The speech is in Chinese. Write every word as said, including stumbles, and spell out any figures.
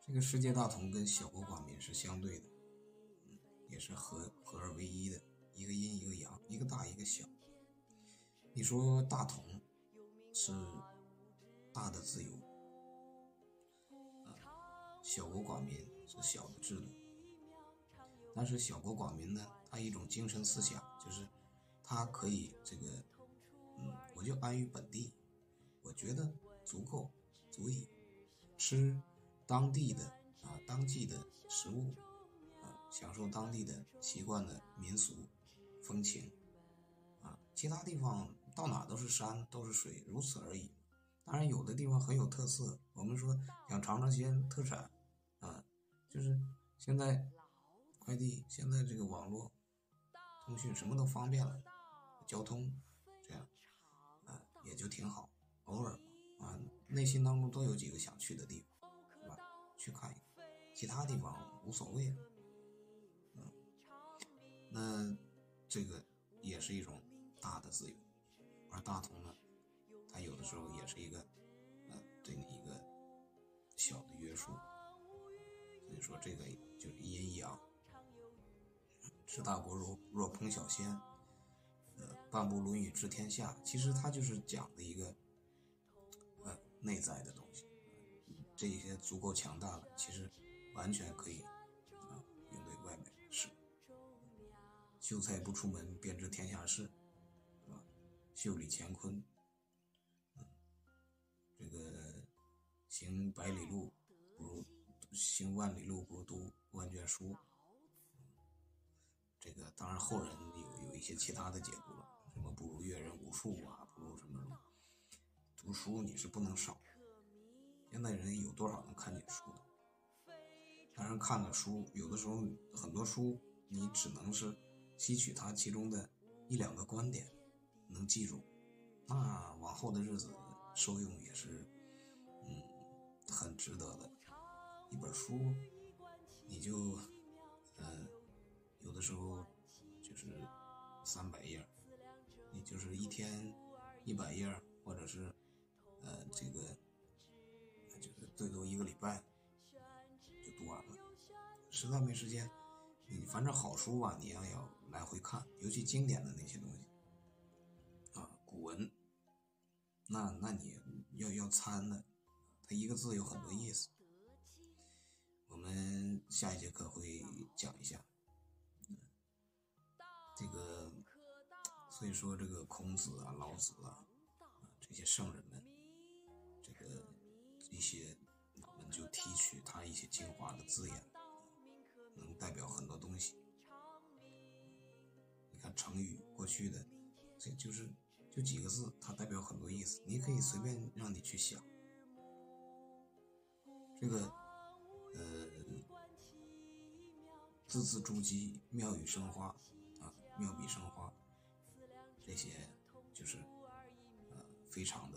这个世界大同跟小国寡民是相对的，嗯，也是合合二为一的，一个阴一个阳，一个大一个小。你说大同是大的自由，呃，小国寡民是小的制度。但是小国寡民呢，它一种精神思想就是它可以这个，嗯，我就安于本地，我觉得足够足以吃当地的啊当季的食物，啊，享受当地的习惯的民俗风情啊，其他地方到哪都是山都是水，如此而已。当然有的地方很有特色，我们说想尝尝些特产啊，就是现在快递，现在这个网络通讯什么都方便了，交通这样啊也就挺好，偶尔啊内心当中都有几个想去的地方，是吧？去看一看，其他地方无所谓了。嗯，那这个也是一种大的自由，而大同呢，它有的时候也是一个呃对你一个小的约束。所以说这个就是阴阳，治大国若若烹小鲜，呃，半部《论语》治天下，其实它就是讲的一个呃内在的东西。呃、这些足够强大了，其实完全可以啊、呃、应对外面的事。秀才不出门，便知天下事，是吧？袖里乾坤，嗯，这个行百里路不如行万里路，不如读万卷书。这个当然后人有有一些其他的解读了，什么不如阅人无数啊，不如什么什么。读书你是不能少，现在人有多少能看进书的？当然看了书，有的时候很多书你只能是吸取它其中的一两个观点，能记住，那往后的日子受用也是，嗯，很值得的。一本书，你就，呃，有的时候就是三百页，你就是一天一百页，或者是，呃，这个，就是最多一个礼拜就读完了。实在没时间，你反正好书吧，你要要来回看，尤其经典的那些东西啊，古文，那那你要要参的，它一个字有很多意思。我们下一节课会讲一下，嗯，这个，所以说这个孔子啊、老子啊，啊这些圣人们，这个一些我们就提取他一些精华的字眼，能代表很多东西。你看成语过去的，这就是就几个字，它代表很多意思，你可以随便让你去想。这个呃字字珠玑，妙语生花啊，妙笔生花，这些就是呃非常的